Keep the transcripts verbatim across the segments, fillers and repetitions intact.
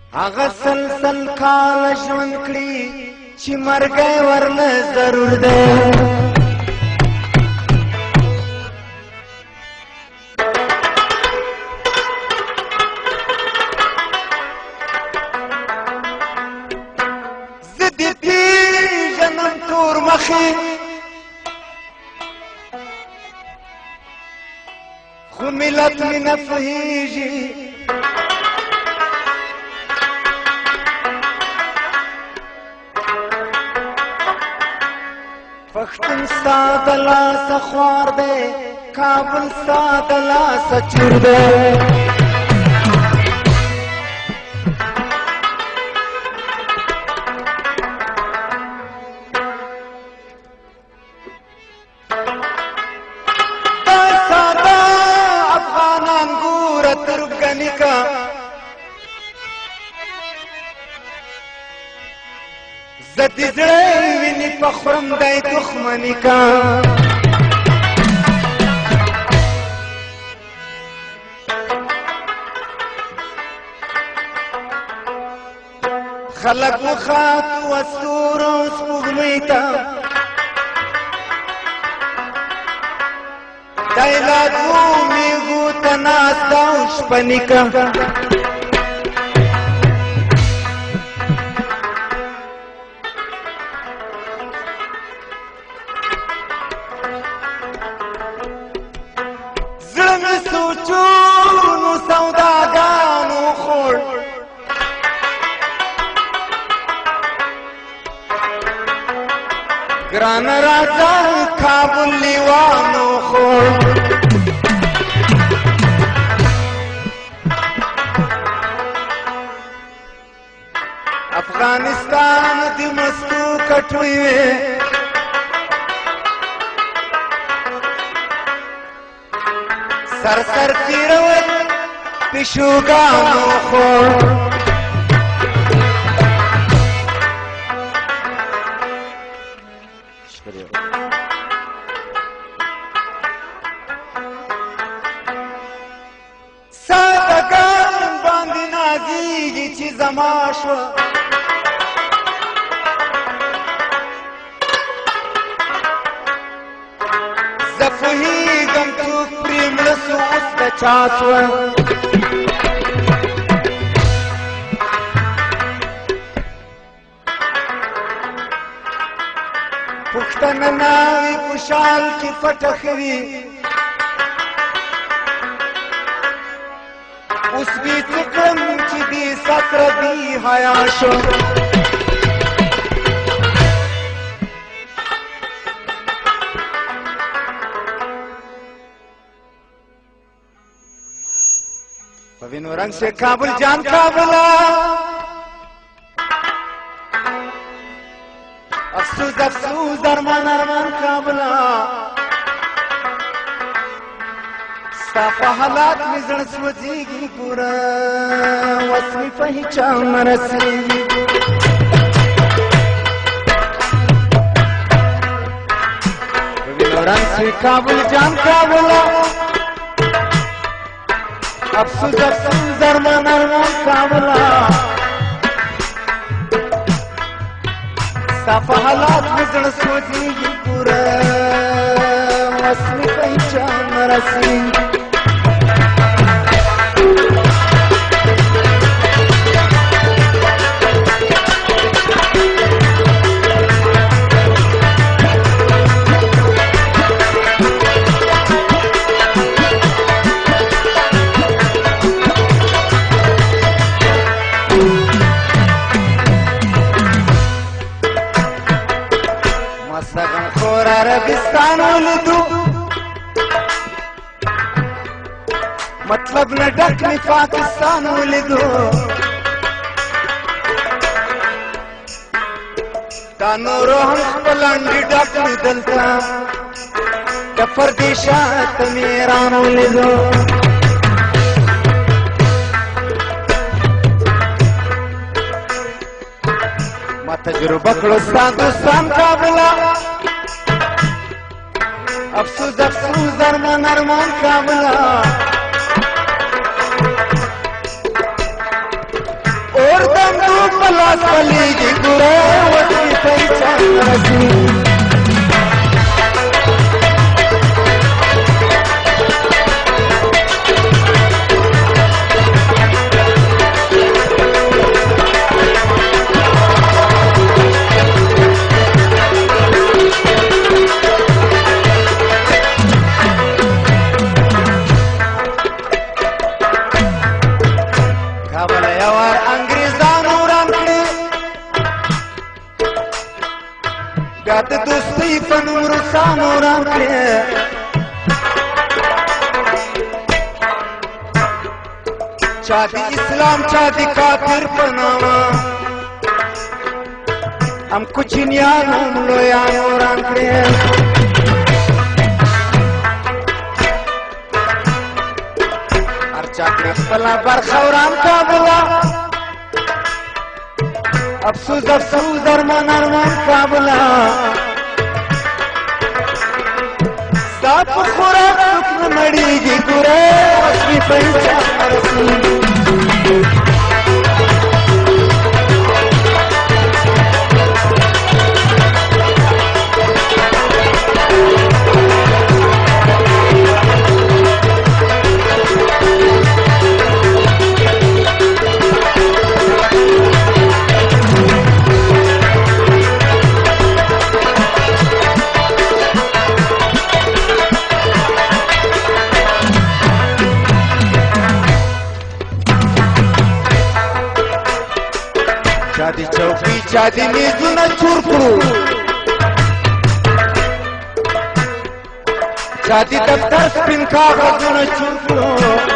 هغه سلسل کال ژوند کړي چې مرګ ورله ضرور دی زه دې پېژنم تور مخې خو ملت مې نه پوهېږي پښتون ستا د لاسه خوار دی کابل ستا د لاسه چور دی دا ساده افغانان ګوره تربګني کا زه دې زړه وینې په خورم دی دښمني کا خلک وخاتو ستورو سپوږمۍ ته دی لا دوو مېږو ته ناسته او شپني کا سوچونو سوداګانو خوړ ګران راځه کابل لیوانو خوړ افغانستان د مستو کټوي سر سر تیرول پیشوگانو خور سادگان باندې نازیږي چې زما شوه زه پوهېږم څوک پرې مړه سو اوس د چا سوه پښتنه ناوې په شال کې پټه ښه وي اوس بې څه کړم چې دې سکره بې حیا شو وینو رنگ سے کابل جان کابلا افسوس افسوس ارمان ارمان کابلا ستا په حالات مې زړه سوځېږي پوره وس مې په هیچا نه رسېږي وینو رنگ سے کابل جان کابلا افسوس افسوس ارمان ارمان کابلا ستا په حالات مې زړه سوځېږي پوره وس مې په هیچا نه رسېږي سغن خور عربستان ولیدو مطلب نه ډک می پاکستان ولیدو دا نورو هم خپل انډي ډک می دلته د پردیشات می ایران ولیدو ما تجربه کړو ستا دوستان کابلا افسوس افسوس ارمان ارمان کابلا اور لاس پلیږي ګوره وطني ته یې چا نه رسي بیا د دوستۍ په نوم روسانو راکړې چا د اسلام چا د کافر په نامه هم کوچنیانو هم لویانو راکړې هر چا کړې خپله برخه وران کابله افسوس افسوس ارمان ارمان کابلا ستا په خوراک څوک نه مړېږي ګوره وسمې په هېچا نه رسي چا دی چوکی چا دی میزونه چور کړو چا دی دفتر سپین کاغذونه چور کړو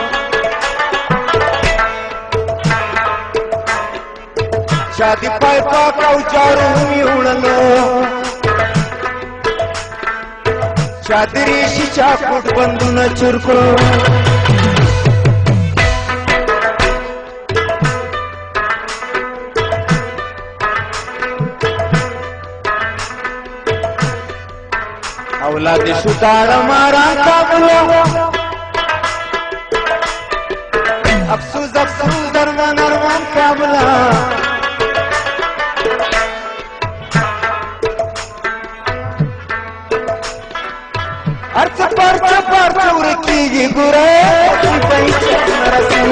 چا دی پای پاک او جارو هم یوړلو چا دی ریشي چا کوټ بندونه چور کړو اولاد شو داړه ماران کابله افسوس افسوس درمان ارمان کابله هر څه پرچه پرچه ورکېږي ګوره چې په هېچا نه رسي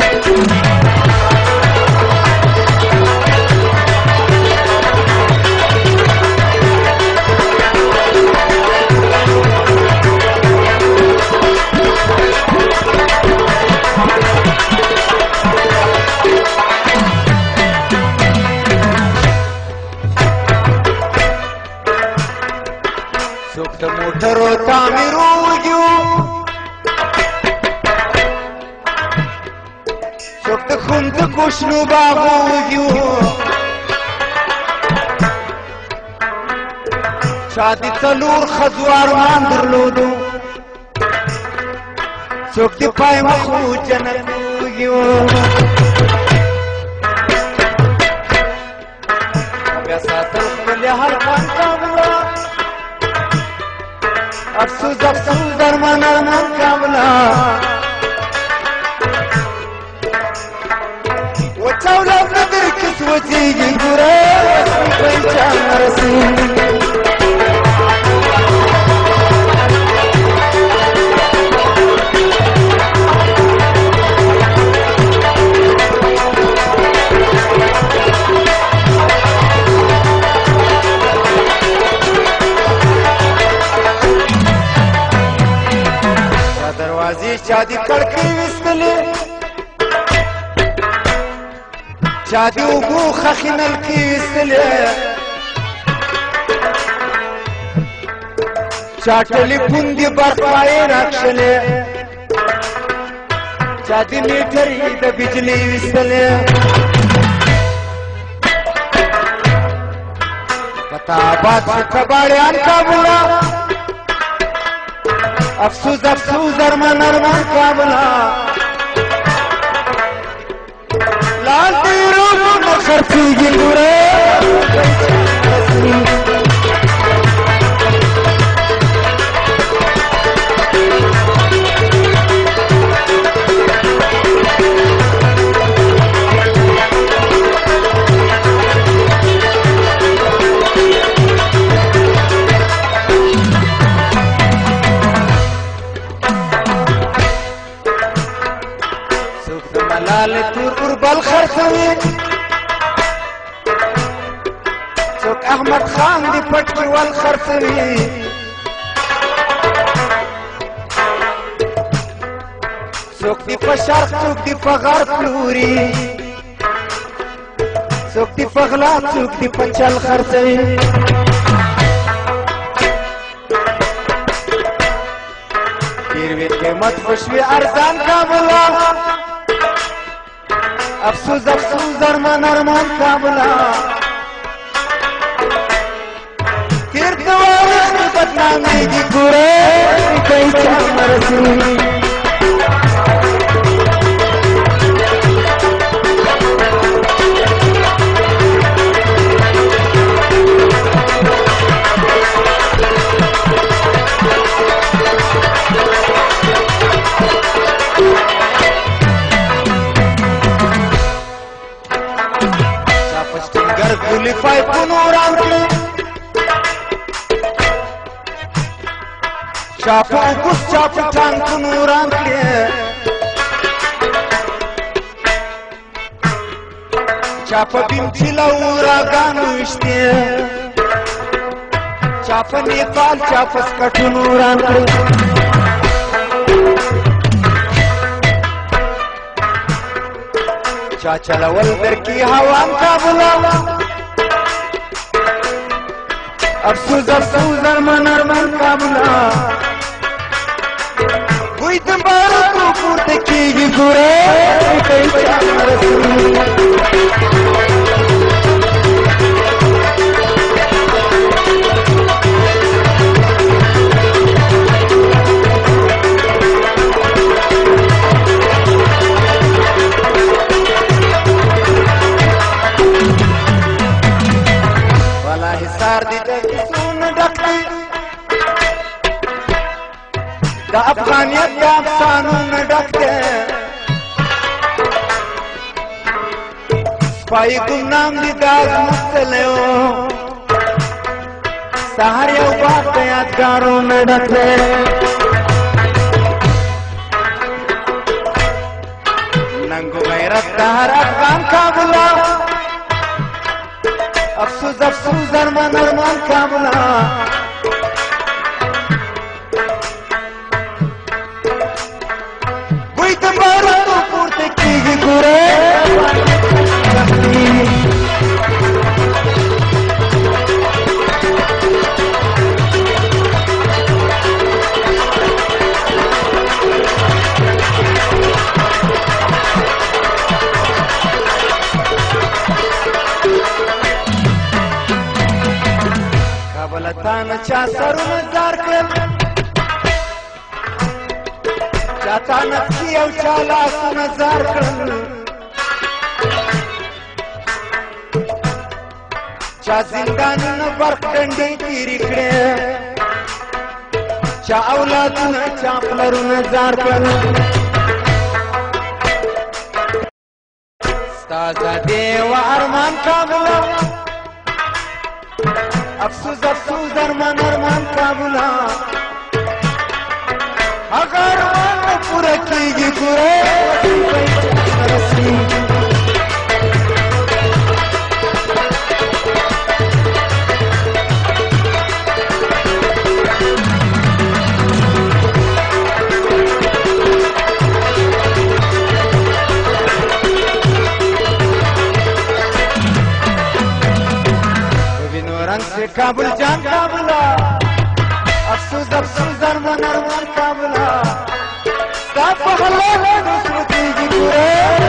څوک د موټرو تعمیرو وږي څوک د ښوونځکو شنو باغو وږي چا د څلور ښځو ارمان درلودو څوک د پای مخو جنت وږي بیا ساتل خپلې هلکان کابله افسوس افسوس درمان ارمان کابله وچه اولاد نه درکې سوځېږي ګوره وسمې په هېچا نه رسي چا دی کړکۍ ویستلې چا دی اوبو خښې نلکې ویستلې چا ټلیفون دی برقایې راکښلې چا دی میټرې د بجلۍ ویستلې پتا آباد شو کباړیان کابله افسوس افسوس ارمان ارمان کابله لاس دی روزو نه خرڅېږي ګوره ملال تور بل خرڅوي څوک احمد خان دی پټ کې ول خرڅوي څوک دی په شرق څوک دی په غرب پلوري څوک دی په غلا څوک دی په چل خرڅوي ډېر وی قیمت خوشوي ارزان کابلا افسوس افسوس ارمان ارمان کابلا تیر دوارخ بدنامی دی گوره کئی چا مرسی گلی پای پنوران کلی چاپو کس چاپو ٹان پنوران کلی چاپو بیم چیلا اوراگانو اشتی چاپو نیپال چاپو سکٹو نوران کلی چاچا لول در کی حوام کابلا افسوس افسوس ارمان ارمان کابلا کوئی دمبارو تو پورتے کی گی گورے کئی چاہ رسول دا افغانیت دا افسانون ڈکتے سپائی گمنام دی داز مستلیو سہر یو بات یادگارون ڈکتے ننگو غیرت دا ہر افغان کابلا افسوس افسوس ارمان ارمان کابلا کابلتانا چا سرون زار کل چاہتا نفسی او چالا سون زار کل چا زندان برق ڈنڈی تیری کڑے چا اولادون چا پلرون زار کل ستازہ دیو ارمان کابلا افسوس افسوس ارمان ارمان کابلا اگر ارمان پورا کی گی گورے رسی کابل جان کابلا افسوس افسوس ارمان ارمان کابلا ستا په حلال نصرت کی گورے